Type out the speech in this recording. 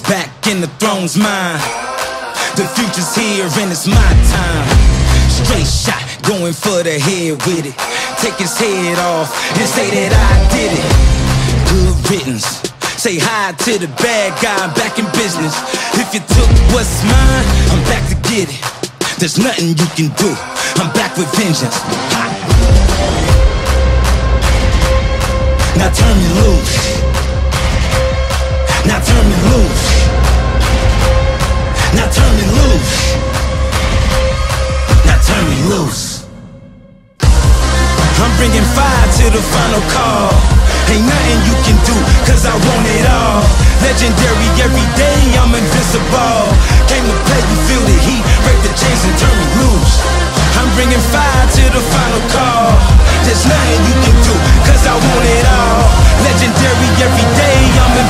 back and the throne's mine. The future's here and it's my time. Straight shot, going for the head with it. Take his head off and say that I did it. Good riddance. Say hi to the bad guy, I'm back in business. If you took what's mine, I'm back to get it. There's nothing you can do, I'm back with vengeance. Ha. Now turn me loose. Now turn me loose. Now turn me loose. Now turn me loose. I'm bringing fire to the final call. Ain't nothing you can do, cause I want it all. Legendary every day, I'm invincible. Came to play, you feel the heat, break the chains and turn me loose. I'm bringing fire to the final call. There's nothing you can do, cause I want it all. Legendary every day, I'm invincible.